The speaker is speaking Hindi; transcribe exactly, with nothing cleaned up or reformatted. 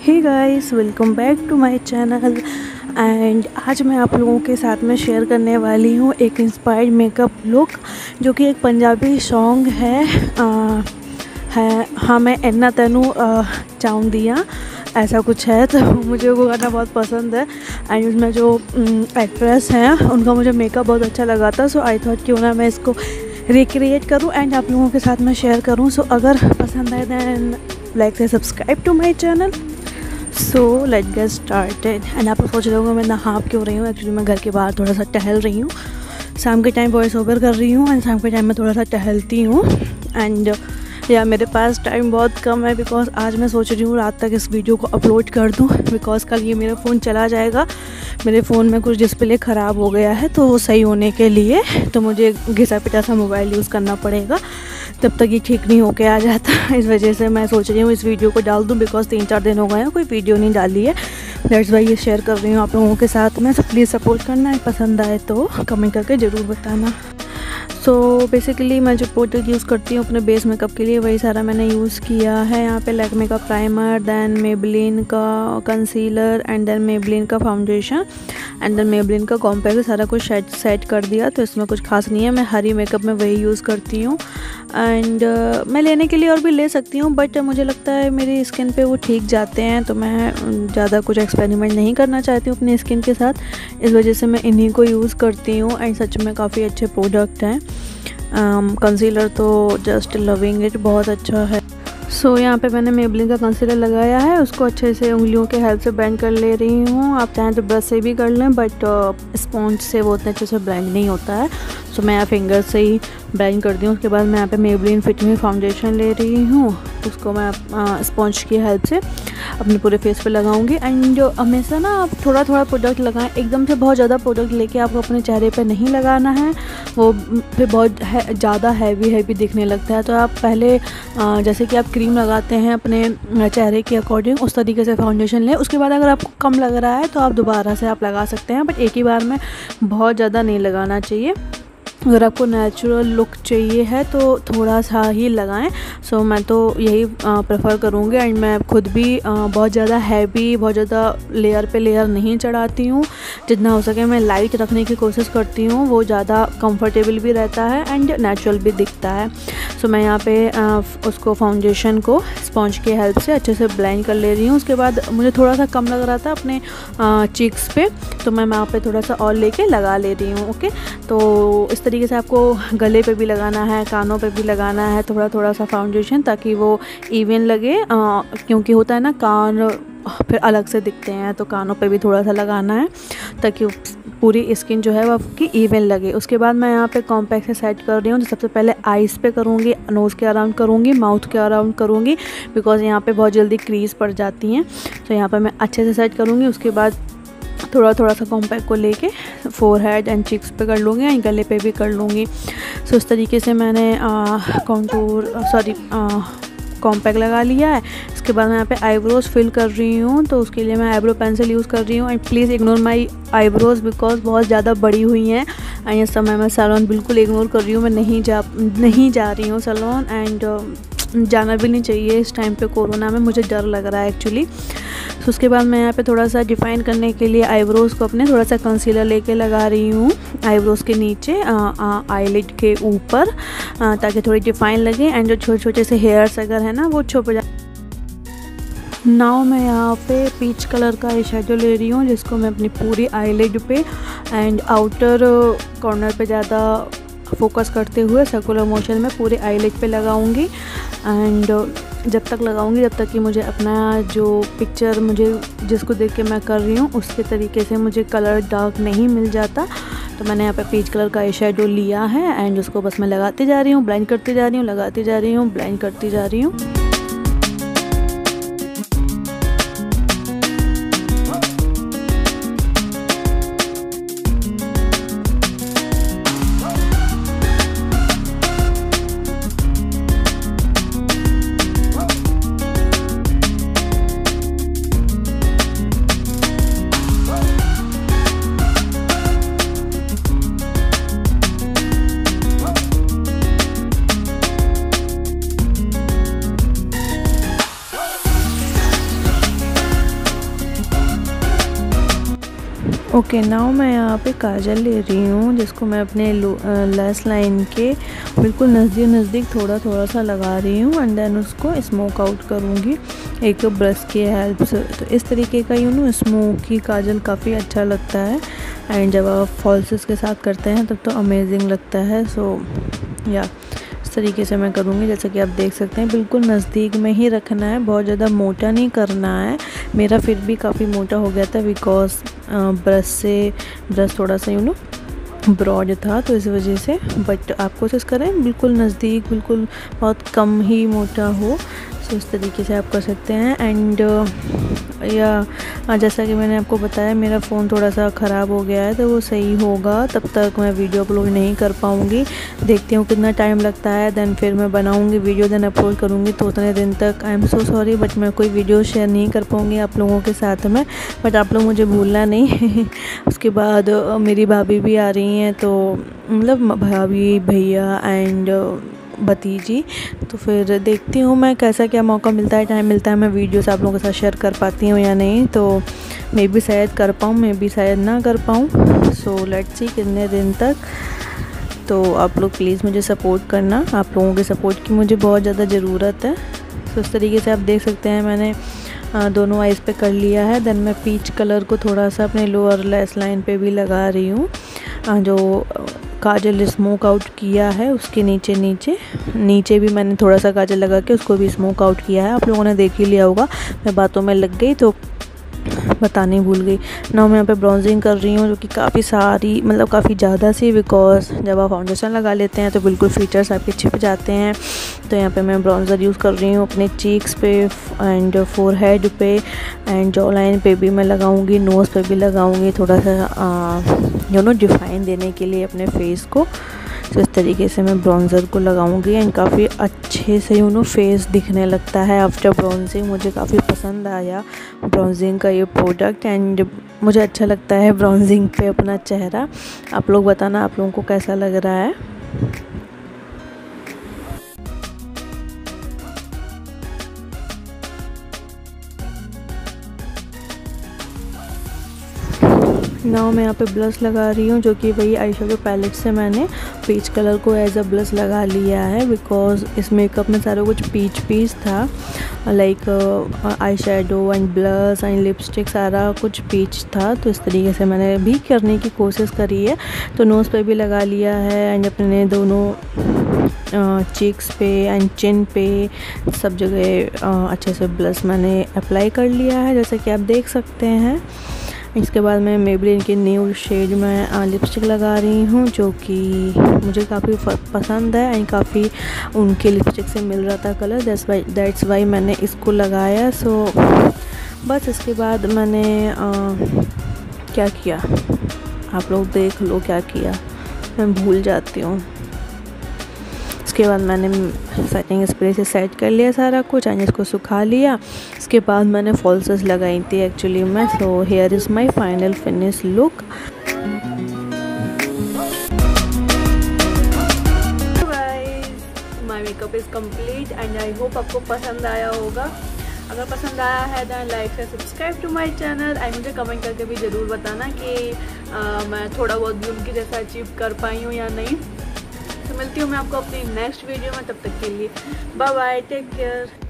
Hey guys, welcome back to my channel. And आज मैं आप लोगों के साथ में शेयर करने वाली हूँ एक इंस्पायर्ड मेकअप लुक, जो कि एक पंजाबी सॉन्ग है आ, है हाँ मैं एन्ना तेनू चाहूँ दिया, ऐसा कुछ है। तो मुझे वो गाना बहुत पसंद है एंड उसमें जो एक्ट्रेस हैं उनका मुझे मेकअप बहुत अच्छा लगा था। सो आई थॉट क्यों ना मैं इसको रिक्रिएट करूं एंड आप लोगों के साथ में शेयर करूं। सो अगर पसंद आए दैन लाइक से subscribe to my channel. So let get started. And आप लोग सोच रहे होंगे मैं नहा क्यों रही हूँ। एक्चुअली मैं घर के बाहर थोड़ा सा टहल रही हूँ, शाम के टाइम वॉइस ओवर कर रही हूँ एंड शाम के टाइम में थोड़ा सा टहलती हूँ। एंड या मेरे पास टाइम बहुत कम है बिकॉज आज मैं सोच रही हूँ रात तक इस वीडियो को अपलोड कर दूँ, बिकॉज कल ये मेरा फ़ोन चला जाएगा। मेरे फ़ोन में कुछ डिस्प्ले ख़राब हो गया है, तो वो सही होने के लिए तो मुझे घिसा पिटा सा मोबाइल यूज़ करना पड़ेगा, तब तक ये ठीक नहीं होके आ जाता। इस वजह से मैं सोच रही हूँ इस वीडियो को डाल दूँ, बिकॉज तीन चार दिन हो गए हैं कोई वीडियो नहीं डाली है। दैट्स वाई ये शेयर कर रही हूँ आप लोगों के साथ में। सब प्लीज़ सपोर्ट करना है, पसंद आए तो कमेंट करके ज़रूर बताना। सो so, बेसिकली मैं जो प्रोडक्ट यूज़ करती हूँ अपने बेस मेकअप के लिए वही सारा मैंने यूज़ किया है। यहाँ पे लैक्मे का प्राइमर, दैन मेबलिन का कंसीलर एंड देन मेबलिन का फाउंडेशन एंड देन मेबलिन का कॉम्पैक्ट, सारा कुछ सेट सेट कर दिया। तो इसमें कुछ खास नहीं है, मैं हरी मेकअप में वही यूज़ करती हूँ। एंड uh, मैं लेने के लिए और भी ले सकती हूँ, बट मुझे लगता है मेरी स्किन पे वो ठीक जाते हैं, तो मैं ज़्यादा कुछ एक्सपेरिमेंट नहीं करना चाहती हूँ अपनी स्किन के साथ। इस वजह से मैं इन्हीं को यूज़ करती हूँ एंड सच में काफ़ी अच्छे प्रोडक्ट हैं। कंसीलर तो जस्ट लविंग इट, बहुत अच्छा है। सो so, यहाँ पे मैंने मेबलिन का कंसीलर लगाया है, उसको अच्छे से उंगलियों के हेल्प से ब्लेंड कर ले रही हूँ। आप चाहें तो ब्रश से भी कर लें, बट स्पॉन्ज से वो उतने अच्छे से ब्लेंड नहीं होता है। सो so, मैं यहाँ फिंगर से ही ब्लेंड करती हूँ। उसके बाद मैं यहाँ पे मेबलिन फिट मी फाउंडेशन ले रही हूँ, उसको मैं स्पॉन्ज की हेल्प से अपने पूरे फेस पे लगाऊंगी। एंड हमेशा ना आप थोड़ा थोड़ा प्रोडक्ट लगाएं, एकदम से बहुत ज़्यादा प्रोडक्ट लेके आपको अपने चेहरे पे नहीं लगाना है, वो फिर बहुत है, ज़्यादा हैवी हैवी दिखने लगता है। तो आप पहले आ, जैसे कि आप क्रीम लगाते हैं अपने चेहरे के अकॉर्डिंग, उस तरीके से फाउंडेशन लें। उसके बाद अगर आपको कम लग रहा है तो आप दोबारा से आप लगा सकते हैं, बट एक ही बार में बहुत ज़्यादा नहीं लगाना चाहिए। अगर आपको नेचुरल लुक चाहिए है तो थोड़ा सा ही लगाएं। सो so, मैं तो यही प्रेफर करूँगी। एंड मैं खुद भी आ, बहुत ज़्यादा हैवी, बहुत ज़्यादा लेयर पे लेयर नहीं चढ़ाती हूँ। जितना हो सके मैं लाइट रखने की कोशिश करती हूँ, वो ज़्यादा कंफर्टेबल भी रहता है एंड नेचुरल भी दिखता है। सो so, मैं यहाँ पे आ, उसको फाउंडेशन को स्पॉन्ज की हेल्प से अच्छे से ब्लेंड कर ले रही हूँ। उसके बाद मुझे थोड़ा सा कम लग रहा था अपने चीक्स पे, तो मैं वहाँ पे थोड़ा सा और लेके लगा ले रही हूँ। ओके, तो इस तरीके से आपको गले पे भी लगाना है, कानों पे भी लगाना है थोड़ा थोड़ा सा फाउंडेशन, ताकि वो इवन लगे। आ, क्योंकि होता है ना कान फिर अलग से दिखते हैं, तो कानों पे भी थोड़ा सा लगाना है ताकि पूरी स्किन जो है वो आपकी इवन लगे। उसके बाद मैं यहाँ पे कॉम्पैक्ट से सेट कर रही हूँ। तो सबसे पहले आइज़ पे करूँगी, नोज़ के अराउंड करूँगी, माउथ के अराउंड करूँगी, बिकॉज यहाँ पे बहुत जल्दी क्रीज पड़ जाती हैं। तो यहाँ पर मैं अच्छे से सेट करूँगी। उसके बाद थोड़ा थोड़ा सा कॉम्पैक्ट को लेके फोरहेड एंड चिक्स पे कर लूँगी एंड गले पे भी कर लूँगी। सो इस तरीके से मैंने कॉन्टूर सॉरी कॉम्पैक्ट लगा लिया है। इसके बाद मैं यहाँ पे आईब्रोज़ फिल कर रही हूँ, तो उसके लिए मैं आईब्रो पेंसिल यूज़ कर रही हूँ। And please ignore my eyebrows because बहुत ज़्यादा बड़ी हुई हैं एंड इस समय मैं सैलून बिल्कुल इग्नोर कर रही हूँ। मैं नहीं जा नहीं जा रही हूँ सैलून एंड जाना भी नहीं चाहिए इस टाइम पे कोरोना में, मुझे डर लग रहा है एक्चुअली। तो उसके बाद मैं यहाँ पे थोड़ा सा डिफ़ाइन करने के लिए आईब्रोज़ को अपने थोड़ा सा कंसीलर लेके लगा रही हूँ आईब्रोज़ के नीचे, आईलिड के ऊपर, ताकि थोड़ी डिफ़ाइन लगे एंड जो छोटे छोटे से हेयर्स अगर है ना वो छुप जाए। नाउ मैं यहाँ पे पीच कलर का आई शेडो ले रही हूँ, जिसको मैं अपनी पूरी आईलिड पे एंड आउटर कॉर्नर पे ज़्यादा फोकस करते हुए सर्कुलर मोशन में पूरे आईलिड पे लगाऊंगी। एंड जब तक लगाऊंगी जब तक कि मुझे अपना जो पिक्चर मुझे जिसको देख के मैं कर रही हूँ उसके तरीके से मुझे कलर डार्क नहीं मिल जाता। तो मैंने यहाँ पे पीच कलर का आई शेडो लिया है एंड उसको बस मैं लगाती जा रही हूँ, ब्लेंड करती जा रही हूँ, लगाती जा रही हूँ, ब्लेंड करती जा रही हूँ। ओके नाउ मैं यहाँ पे काजल ले रही हूँ, जिसको मैं अपने लैश लाइन के बिल्कुल नज़दीक नज़दीक थोड़ा थोड़ा सा लगा रही हूँ एंड देन उसको स्मोक आउट करूँगी एक ब्रश की हेल्प से। तो इस तरीके का यू नो स्मोकी काजल काफ़ी अच्छा लगता है एंड जब आप फॉल्सेस के साथ करते हैं तब तो अमेजिंग लगता है। सो या इस तरीके से मैं करूँगी, जैसा कि आप देख सकते हैं बिल्कुल नज़दीक में ही रखना है, बहुत ज़्यादा मोटा नहीं करना है। मेरा फिर भी काफ़ी मोटा हो गया था बिकॉज ब्रश से ब्रश थोड़ा सा यू नो ब्रॉड था तो इस वजह से, बट आप कोशिश करें बिल्कुल नज़दीक, बिल्कुल बहुत कम ही मोटा हो। सो इस तरीके से आप कर सकते हैं। एंड या जैसा कि मैंने आपको बताया मेरा फ़ोन थोड़ा सा ख़राब हो गया है तो वो सही होगा तब तक मैं वीडियो अपलोड नहीं कर पाऊँगी। देखती हूँ कितना टाइम लगता है, देन फिर मैं बनाऊँगी वीडियो, देन अपलोड करूँगी। तो उतने दिन तक I am so sorry but मैं कोई वीडियो शेयर नहीं कर पाऊँगी आप लोगों के साथ में, बट आप लोग मुझे भूलना नहीं। उसके बाद मेरी भाभी भी आ रही हैं, तो मतलब भाभी भैया एंड भतीजी, तो फिर देखती हूँ मैं कैसा क्या मौका मिलता है, टाइम मिलता है, मैं वीडियोस आप लोगों के साथ शेयर कर पाती हूँ या नहीं। तो मे भी शायद कर पाऊँ, मे भी शायद ना कर पाऊँ। सो लेट्स सी कितने दिन तक। तो आप लोग प्लीज़ मुझे सपोर्ट करना, आप लोगों के सपोर्ट की मुझे बहुत ज़्यादा ज़रूरत है। तो इस तरीके से आप देख सकते हैं मैंने दोनों आइज़ पे कर लिया है। देन मैं पीच कलर को थोड़ा सा अपने लोअर लैश लाइन पे भी लगा रही हूँ, जो काजल स्मोक आउट किया है उसके नीचे नीचे नीचे भी मैंने थोड़ा सा काजल लगा के उसको भी स्मोक आउट किया है। आप लोगों ने देख ही लिया होगा, मैं बातों में लग गई तो बताने भूल गई। ना मैं यहाँ पे ब्राउजिंग कर रही हूँ, जो कि काफ़ी सारी मतलब काफ़ी ज़्यादा सी, बिकॉज जब आप फाउंडेशन लगा लेते हैं तो बिल्कुल फीचर्स आपके छिप जाते हैं। तो यहाँ पे मैं ब्राउज़र यूज़ कर रही हूँ अपने चीक्स पे एंड फोरहेड पे एंड जॉ लाइन पे भी मैं लगाऊंगी, नोज़ पे भी लगाऊंगी, थोड़ा सा यू नो डिफाइन देने के लिए अपने फेस को। तो इस तरीके से मैं ब्राउज़र को लगाऊंगी एंड काफ़ी अच्छे से यू नो फेस दिखने लगता है आफ्टर ब्राउजिंग। मुझे काफ़ी पसंद आया ब्राउजिंग का ये प्रोडक्ट एंड मुझे अच्छा लगता है ब्राउजिंग पे अपना चेहरा। आप लोग बताना आप लोगों को कैसा लग रहा है। नाउ मैं यहाँ पे ब्लश लगा रही हूँ, जो कि वही आई शेडो पैलेट से मैंने पीच कलर को एज अ ब्लश लगा लिया है, बिकॉज इस मेकअप में सारा कुछ पीच पीच था, like eye shadow and blush and lipstick सारा कुछ पीच था। तो इस तरीके से मैंने भी करने की कोशिश करी है। तो नोज़ पे भी लगा लिया है एंड अपने दोनों चीक्स पे एंड चिन पे सब जगह अच्छे से ब्लश मैंने अप्लाई कर लिया है, जैसे कि आप देख सकते हैं। इसके बाद मैं मेबलिन के न्यू शेड में लिपस्टिक लगा रही हूँ, जो कि मुझे काफ़ी पसंद है एंड काफ़ी उनके लिपस्टिक से मिल रहा था colour, that's why that's why मैंने इसको लगाया। सो बस इसके बाद मैंने आ, क्या किया आप लोग देख लो क्या किया, मैं भूल जाती हूँ। इसके बाद मैंने सेटिंग स्प्रे से सेट कर लिया सारा कुछ एंड इसको सुखा लिया। इसके बाद मैंने फॉल्सेस लगाई थी एक्चुअली मैं। So here is my final finish look. My makeup is complete and I hope आपको पसंद आया होगा। अगर पसंद आया है देन लाइक से subscribe to my channel and मुझे कमेंट करके भी ज़रूर बताना कि आ, मैं थोड़ा बहुत भी उनकी जैसा अचीव कर पाई हूँ या नहीं। तो मिलती हूँ मैं आपको अपनी नेक्स्ट वीडियो में, तब तक के लिए बाय बाय, टेक केयर।